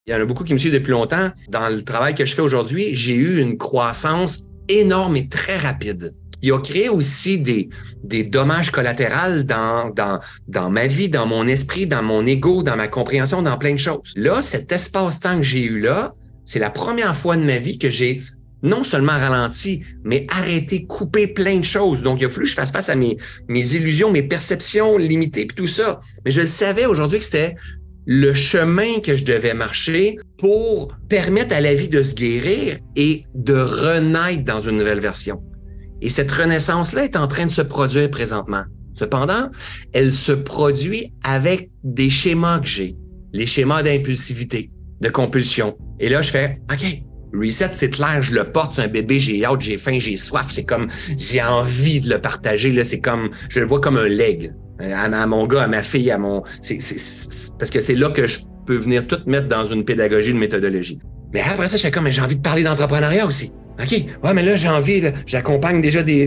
Il y en a beaucoup qui me suivent depuis longtemps. Dans le travail que je fais aujourd'hui, j'ai eu une croissance énorme et très rapide. Il a créé aussi des dommages collatéraux dans ma vie, dans mon esprit, dans mon ego, dans ma compréhension, dans plein de choses. Là, cet espace-temps que j'ai eu là, c'est la première fois de ma vie que j'ai non seulement ralenti, mais arrêté, coupé plein de choses. Donc, il a fallu que je fasse face à mes illusions, mes perceptions limitées, puis tout ça. Mais je le savais aujourd'hui que c'était le chemin que je devais marcher pour permettre à la vie de se guérir et de renaître dans une nouvelle version. Et cette renaissance-là est en train de se produire présentement. Cependant, elle se produit avec des schémas que j'ai, les schémas d'impulsivité, de compulsion. Et là, je fais, OK, reset, c'est clair, je le porte, c'est un bébé, j'ai hâte, j'ai faim, j'ai soif, c'est comme, j'ai envie de le partager, là, c'est comme, je le vois comme un leg. À mon gars, à ma fille, à mon... parce que c'est là que je peux venir tout mettre dans une pédagogie, une méthodologie. Mais après ça, je fais comme, mais j'ai envie de parler d'entrepreneuriat aussi. OK, ouais, mais là, j'ai envie, là, j'accompagne déjà des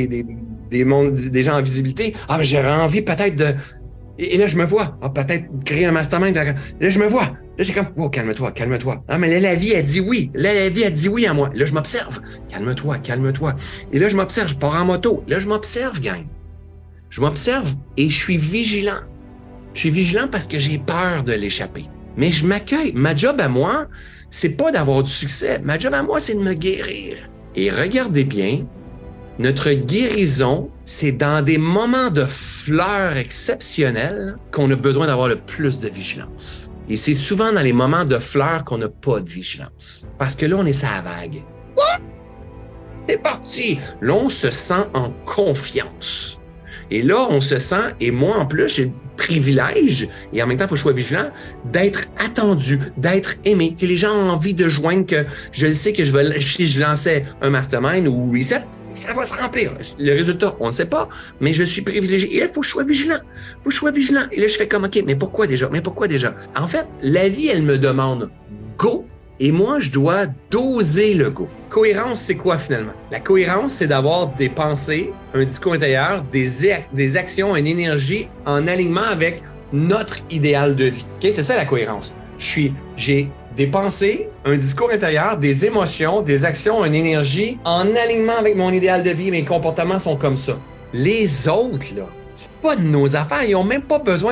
gens en visibilité. Ah, mais j'aurais envie peut-être de... Et là, je me vois, peut-être créer un mastermind. Là, je me vois. Là, j'ai comme, oh, calme-toi, calme-toi. Ah, mais là, la vie, elle dit oui. Là, la vie, elle dit oui à moi. Là, je m'observe. Calme-toi, calme-toi. Et là, je m'observe, je pars en moto. Là, je m'observe, gang. Je m'observe et je suis vigilant. Je suis vigilant parce que j'ai peur de l'échapper. Mais je m'accueille. Ma job à moi, c'est pas d'avoir du succès. Ma job à moi, c'est de me guérir. Et regardez bien, notre guérison, c'est dans des moments de fleurs exceptionnels qu'on a besoin d'avoir le plus de vigilance. Et c'est souvent dans les moments de fleurs qu'on n'a pas de vigilance. Parce que là, on est sur la vague. What? C'est parti! Là, on se sent en confiance. Et là, on se sent, et moi en plus, j'ai le privilège, et en même temps, il faut que je sois vigilant, d'être attendu, d'être aimé, que les gens ont envie de joindre, que je le sais que si je lançais un mastermind ou reset, ça va se remplir. Le résultat, on ne sait pas, mais je suis privilégié. Et là, il faut que je sois vigilant. Il faut que je sois vigilant. Et là, je fais comme, OK, mais pourquoi déjà? Mais pourquoi déjà? En fait, la vie, elle me demande go. Et moi, je dois doser le go. Cohérence, c'est quoi finalement? La cohérence, c'est d'avoir des pensées, un discours intérieur, des actions, une énergie en alignement avec notre idéal de vie. Okay? C'est ça la cohérence. J'ai des pensées, un discours intérieur, des émotions, des actions, une énergie en alignement avec mon idéal de vie. Mes comportements sont comme ça. Les autres, là, c'est pas de nos affaires. Ils n'ont même pas besoin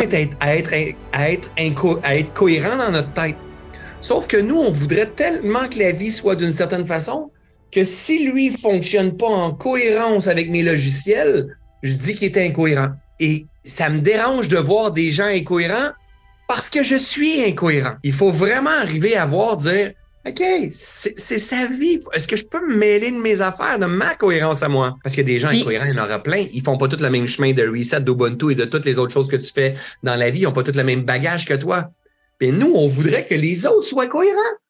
d'être cohérents dans notre tête. Sauf que nous, on voudrait tellement que la vie soit d'une certaine façon que si lui ne fonctionne pas en cohérence avec mes logiciels, je dis qu'il est incohérent. Et ça me dérange de voir des gens incohérents parce que je suis incohérent. Il faut vraiment arriver à dire, OK, c'est sa vie. Est-ce que je peux me mêler de mes affaires, de ma cohérence à moi? Parce que des gens incohérents, il y en aura plein. Ils font pas tous le même chemin de reset, d'Ubuntu et de toutes les autres choses que tu fais dans la vie. Ils n'ont pas tous le même bagage que toi. Et nous, on voudrait que les autres soient cohérents.